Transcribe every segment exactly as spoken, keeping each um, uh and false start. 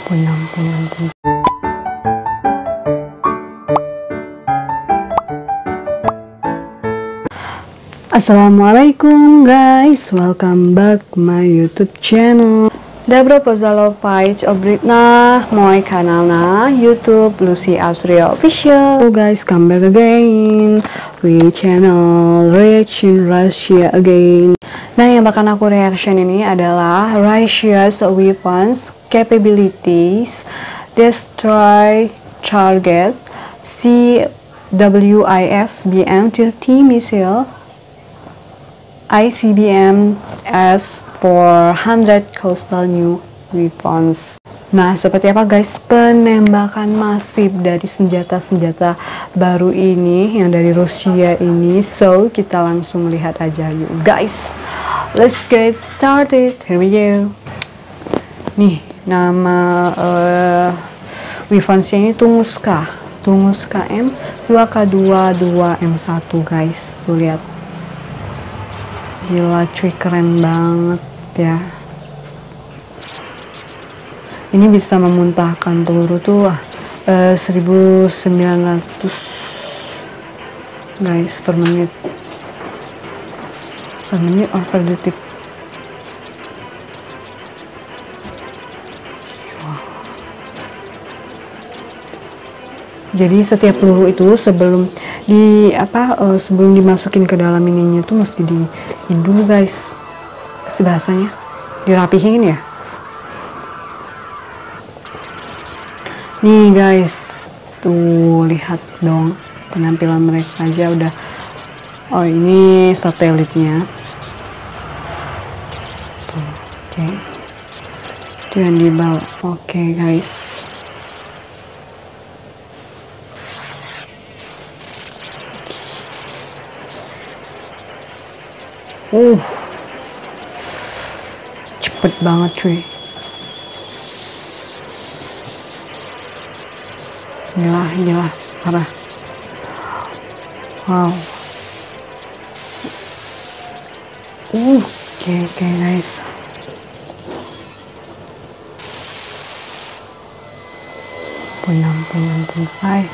ampun, ampun, ampun. Assalamualaikum guys, welcome back my YouTube channel. Добро пожаловать обратно мой канал на YouTube Lucy Austria Official. So guys, come back again with channel Reaction Russia again. Nah, yang bakal aku reaction ini adalah Russia's weapons capabilities destroy target C W I S B M thirty missile I C B M S four hundred coastal new weapons. Nah, seperti apa guys penembakan masif dari senjata-senjata baru ini yang dari Rusia ini? So, kita langsung lihat aja yuk guys. Let's get started. Here we go. Nih, nama uh, weaponsnya ini Tunguska. Tunguska M dua K dua dua M satu guys. Tuh lihat. Gila cuy, keren banget ya. Ini bisa memuntahkan peluru tuh uh, seribu sembilan ratus guys per menit. Per menit or per detik. Wow. Jadi setiap peluru itu sebelum di apa uh, sebelum dimasukin ke dalam ininya tuh mesti di ini dulu guys, si bahasanya dirapihin ya. Nih guys, tuh lihat dong penampilan mereka aja udah. Oh, ini satelitnya tuh. Oke, okay. Itu yang dibawa. Oke okay, guys. Uh, cepet banget cuy. Gila, gila, parah. Wow. Uh, oke, okay, oke okay, guys. Ampun, ampun, ampun, say.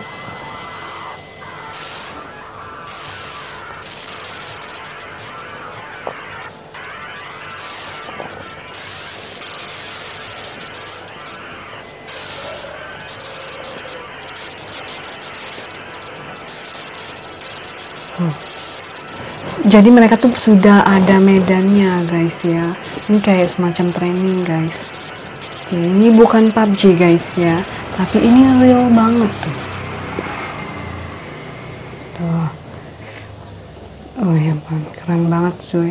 Hmm. Jadi mereka tuh sudah ada medannya guys ya. Ini kayak semacam training guys. Ini bukan P U B G guys ya, tapi ini real banget tuh. Tuh. Oh ya ampun, keren banget cuy.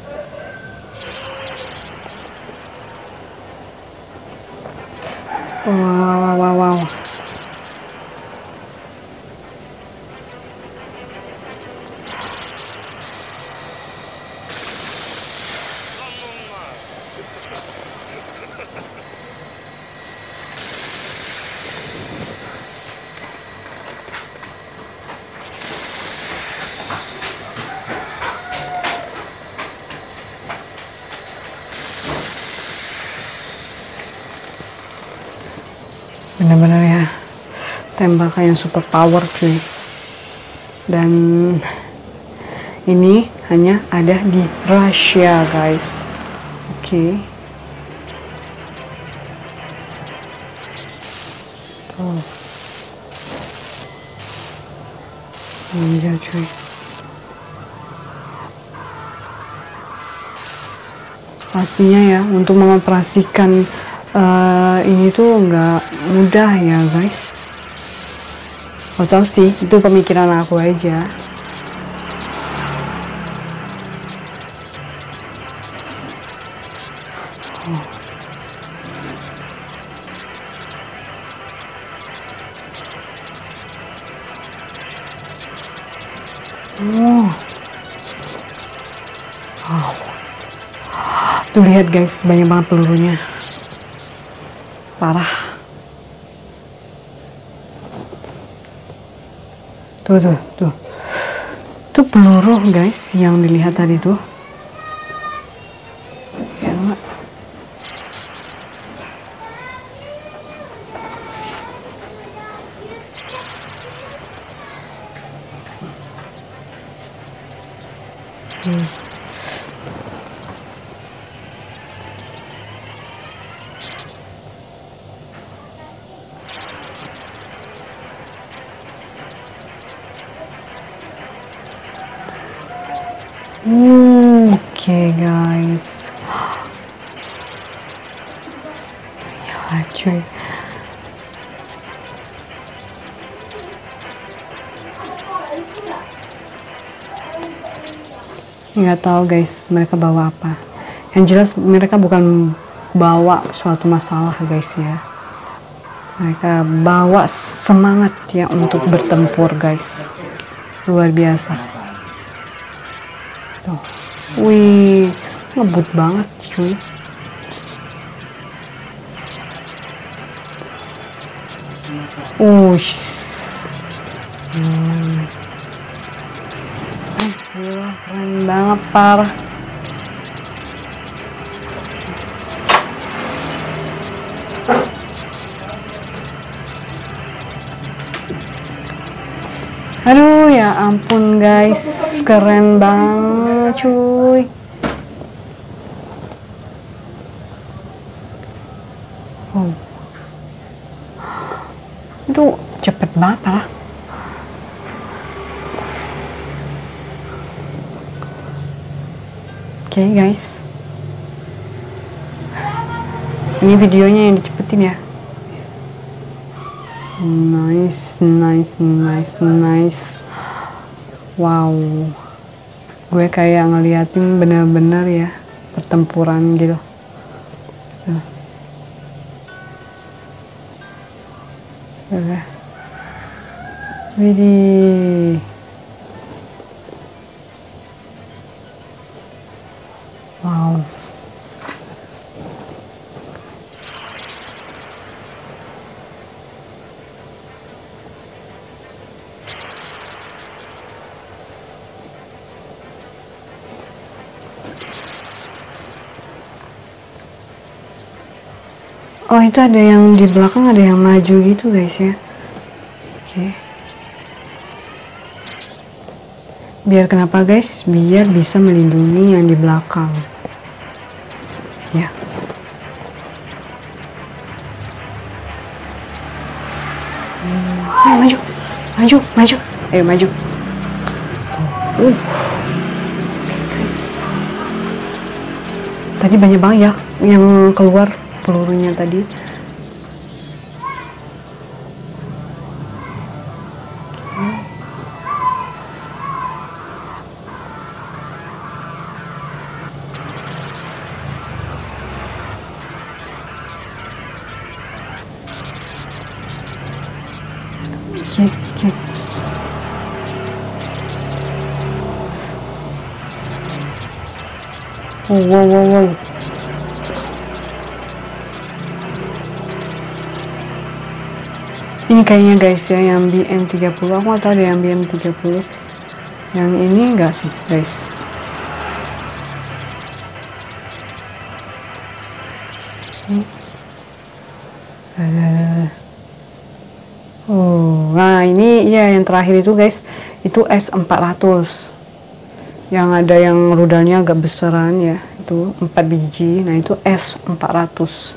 Wow, wow, wow, wow. Bener-bener ya tembakan yang super power cuy. Dan ini hanya ada di Rusia guys. Oke, okay. Tuh anjir cuy. Pastinya ya untuk mengoperasikan Uh, ini tuh nggak mudah ya guys. Gak tau sih, itu pemikiran aku aja. Oh. Oh. Wow. Tuh lihat guys, banyak banget pelurunya. Parah. Tuh, tuh, tuh. Tuh peluru guys yang dilihat tadi tuh. Ya enggak. Uh, oke okay, guys. Ya cuy. Nggak tahu guys mereka bawa apa. Yang jelas mereka bukan bawa suatu masalah guys ya. Mereka bawa semangat ya untuk bertempur guys. Luar biasa. Tuh. Wih, ngebut banget cuy. Ush. Hmm. Eh, gila, keren banget parah. Aduh ya ampun guys, keren banget cuy. Oh. Itu cepet banget lah. Oke okay, guys. Ini videonya yang dicepetin ya. Nice, nice, nice, nice. Wow, gue kayak ngeliatin bener-bener ya pertempuran gitu. Udah. Widih. Wow. Oh itu ada yang di belakang, ada yang maju gitu guys ya. Oke okay. Biar kenapa guys? Biar bisa melindungi yang di belakang ya. hmm. Ayo maju, maju, maju, ayo maju. uh. Guys. Tadi banyak banget ya yang keluar pelurunya tadi. Oke, oke. Wow, wow, wow, wow. Ini kayaknya guys ya yang B M tiga puluh, aku nggak tahu ada yang B M tiga puluh. Yang ini enggak sih guys. Hmm. Oh, nah ini ya yang terakhir itu guys, itu S empat ratus. Yang ada yang rudalnya agak besaran ya, itu empat biji. Nah itu S empat ratus.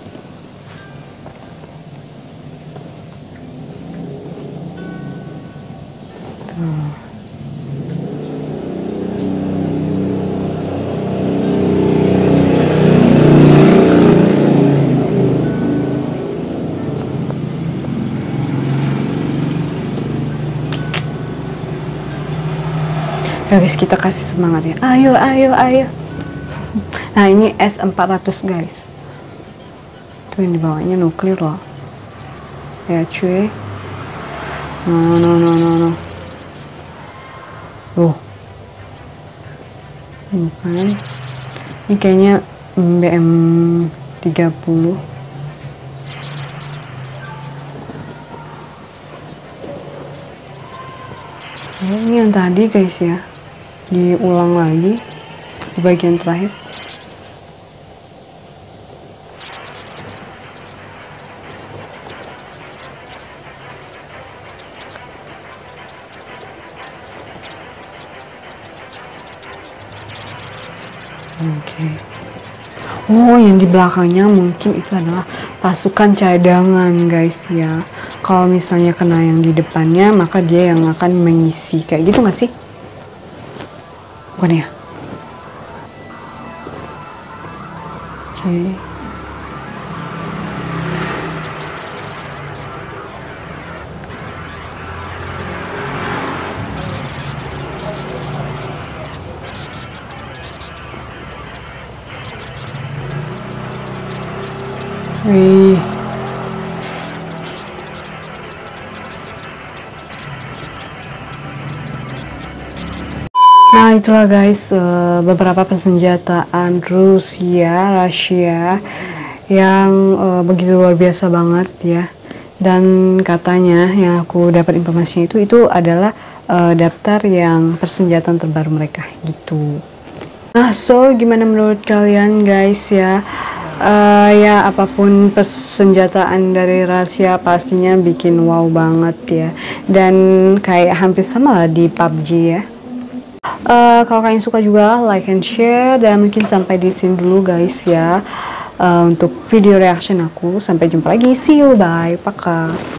Ya guys, kita kasih semangat ya. Ayo, ayo, ayo. Nah ini S empat ratus guys. Tuh yang dibawanya nuklir loh. Ya cuy. No, no, no, no, no. Tuh. Bukan. Ini kayaknya B M tiga puluh. Ya, ini yang tadi guys ya. Diulang lagi di bagian terakhir. Oke. Okay. Oh, yang di belakangnya mungkin itu adalah pasukan cadangan guys ya. Kalau misalnya kena yang di depannya, maka dia yang akan mengisi. Kayak gitu nggak sih? Bukan ya? Okay. Wih. Nah, itulah guys uh, beberapa persenjataan Rusia, Rusia yang uh, begitu luar biasa banget ya. Dan katanya yang aku dapat informasinya itu itu adalah uh, daftar yang persenjataan terbaru mereka gitu. Nah, so gimana menurut kalian guys ya? Uh, ya apapun persenjataan dari Rusia pastinya bikin wow banget ya. Dan kayak hampir sama lah di P U B G ya. Uh, kalau kalian suka juga like and share, dan mungkin sampai di sini dulu guys ya uh, untuk video reaction aku. Sampai jumpa lagi, see you, bye, pakai.